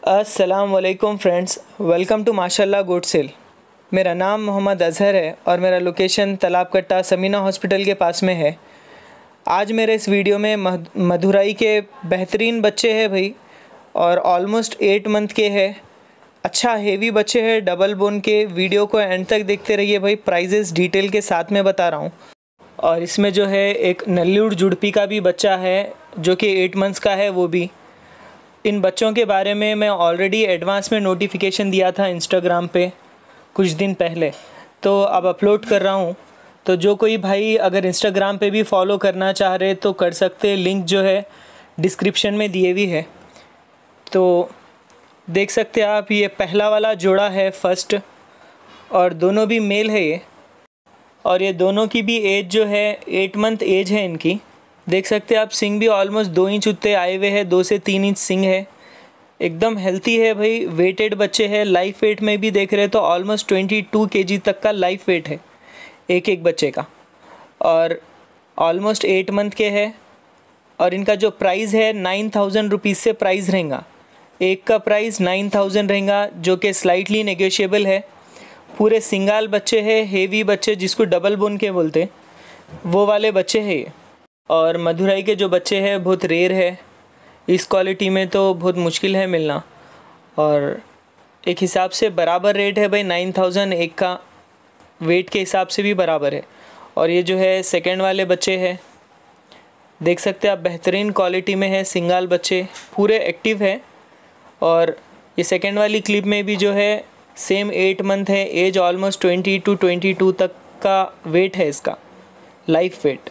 अस्सलाम वालेकुम friends, welcome to माशाल्लाह गुड सेल। मेरा नाम मोहम्मद अज़हर है और मेरा लोकेशन तालाब कट्टा समीना हॉस्पिटल के पास में है। आज मेरे इस वीडियो में मदुराई के बेहतरीन बच्चे हैं भाई, और ऑलमोस्ट 8 मंथ के हैं। अच्छा हेवी बच्चे हैं, डबल बोन के। वीडियो को एंड तक देखते रहिए भाई, प्राइजेस डिटेल के साथ में बता रहा हूँ। और इसमें जो है एक नल्लूर जुड़पी का भी बच्चा है जो कि 8 मंथ्स का है। वो भी इन बच्चों के बारे में मैं ऑलरेडी एडवांस में नोटिफिकेशन दिया था इंस्टाग्राम पे कुछ दिन पहले, तो अब अपलोड कर रहा हूँ। तो जो कोई भाई अगर इंस्टाग्राम पे भी फॉलो करना चाह रहे तो कर सकते, लिंक जो है डिस्क्रिप्शन में दिए हुई है। तो देख सकते हैं आप, ये पहला वाला जोड़ा है फर्स्ट, और दोनों भी मेल है ये। और ये दोनों की भी एज जो है 8 मंथ एज है इनकी। देख सकते हैं आप, सिंग भी ऑलमोस्ट 2 इंच उत्ते आए हुए हैं, 2 से 3 इंच सिंग है। एकदम हेल्थी है भाई, वेटेड बच्चे हैं। लाइफ वेट में भी देख रहे हैं तो ऑलमोस्ट 22 kg तक का लाइफ वेट है एक एक बच्चे का, और ऑलमोस्ट 8 मंथ के है। और इनका जो प्राइस है 9000 रुपीज़ से प्राइस रहेगा। एक का प्राइस 9000 रहेगा, जो कि स्लाइटली नेगोशिएबल है। पूरे सिंगाल बच्चे हैं, हेवी बच्चे जिसको डबल बोन के बोलते, वो वाले बच्चे हैं ये। और मदुराई के जो बच्चे हैं बहुत रेयर है, इस क्वालिटी में तो बहुत मुश्किल है मिलना। और एक हिसाब से बराबर रेट है भाई, 9000 एक का, वेट के हिसाब से भी बराबर है। और ये जो है सेकंड वाले बच्चे हैं, देख सकते हैं आप, बेहतरीन क्वालिटी में है। सिंगाल बच्चे पूरे एक्टिव है। और ये सेकंड वाली क्लिप में भी जो है सेम 8 मंथ है, एज ऑलमोस्ट 22 तक का वेट है इसका, लाइफ वेट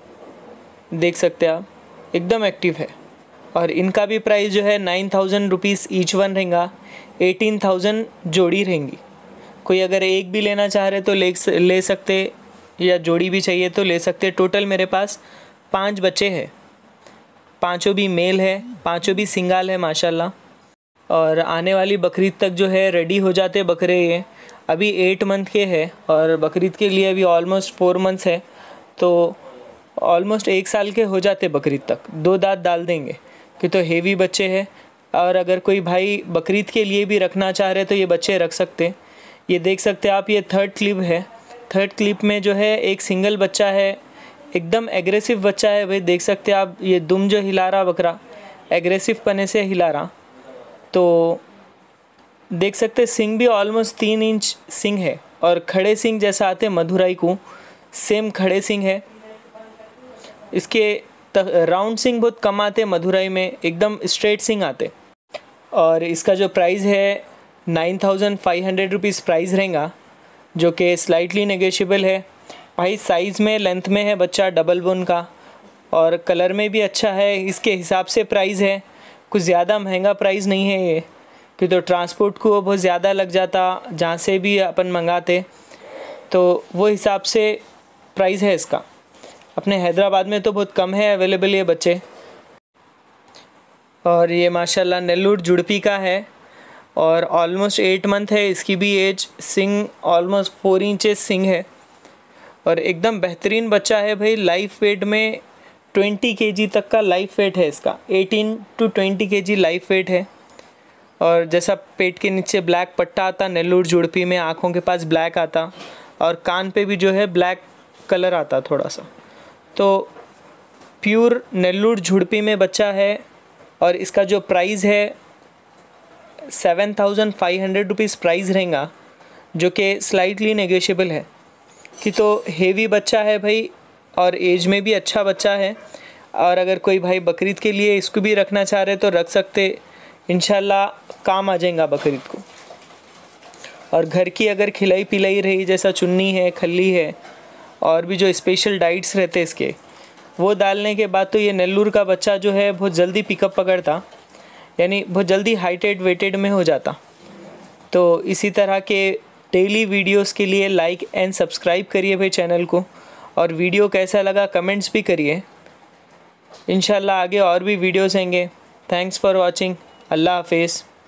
देख सकते हैं आप, एकदम एक्टिव है। और इनका भी प्राइस जो है 9000 रुपीज़ ईच वन रहेगा, 18000 जोड़ी रहेंगी। कोई अगर एक भी लेना चाह रहे तो ले सकते, या जोड़ी भी चाहिए तो ले सकते। टोटल मेरे पास 5 बच्चे हैं, पाँचों भी मेल है, पाँचों भी सिंगाल है माशाल्लाह। और आने वाली बकरीद तक जो है रेडी हो जाते बकरे। ये अभी 8 मंथ के हैं और बकरीद के लिए अभी ऑलमोस्ट 4 मंथ्स है, तो ऑलमोस्ट 1 साल के हो जाते बकरीद तक। 2 दांत डाल देंगे कि तो हेवी बच्चे हैं। और अगर कोई भाई बकरीद के लिए भी रखना चाह रहे तो ये बच्चे रख सकते। ये देख सकते हैं आप, ये थर्ड क्लिप है। थर्ड क्लिप में जो है एक सिंगल बच्चा है, एकदम एग्रेसिव बच्चा है भाई। देख सकते हैं आप, ये दुम जो हिला रहा बकरा, एग्रेसिव पने से हिला रहा। तो देख सकते सिंग भी ऑलमोस्ट 3 इंच सिंग है, और खड़े सिंग जैसा आते मदुराई को, सेम खड़े सिंग है। इसके राउंड सिंग बहुत कम आते मदुराई में, एकदम स्ट्रेट सिंग आते। और इसका जो प्राइस है 9500 रुपीज़ प्राइस रहेगा, जो कि स्लाइटली नेगोशिएबल है भाई। साइज़ में लेंथ में है बच्चा डबल बोन का, और कलर में भी अच्छा है। इसके हिसाब से प्राइस है, कुछ ज़्यादा महंगा प्राइस नहीं है ये, कि तो ट्रांसपोर्ट को बहुत ज़्यादा लग जाता जहाँ से भी अपन मंगाते, तो वो हिसाब से प्राइस है इसका। अपने हैदराबाद में तो बहुत कम है अवेलेबल ये बच्चे। और ये माशाल्लाह नेल्लूर जुड़पी का है, और ऑलमोस्ट 8 मंथ है इसकी भी एज। सिंग ऑलमोस्ट 4 इंचेस सिंग है, और एकदम बेहतरीन बच्चा है भाई। लाइफ वेट में 20 kg तक का लाइफ वेट है इसका, 18 to 20 kg लाइफ वेट है। और जैसा पेट के नीचे ब्लैक पट्टा आता नेल्लूर जुड़पी में, आँखों के पास ब्लैक आता, और कान पे भी जो है ब्लैक कलर आता थोड़ा सा। तो प्योर नेल्लूर जुड़पी में बच्चा है। और इसका जो प्राइस है 7500 रुपीज़ प्राइस रहेगा, जो कि स्लाइटली नेगोशिएबल है। कि तो हेवी बच्चा है भाई, और एज में भी अच्छा बच्चा है। और अगर कोई भाई बकरीद के लिए इसको भी रखना चाह रहे तो रख सकते, इंशाल्लाह काम आ जाएगा बकरीद को। और घर की अगर खिलाई पिलाई रही, जैसा चुन्नी है, खल्ली है, और भी जो स्पेशल डाइट्स रहते इसके, वो डालने के बाद तो ये नेल्लूर का बच्चा जो है बहुत जल्दी पिकअप पकड़ता, यानी बहुत जल्दी हाइटेड वेटेड में हो जाता। तो इसी तरह के डेली वीडियोस के लिए लाइक एंड सब्सक्राइब करिए भाई चैनल को। और वीडियो कैसा लगा कमेंट्स भी करिए। इंशाल्लाह आगे और भी वीडियोस आएंगे। Thanks for watching. अल्लाह हाफिज़।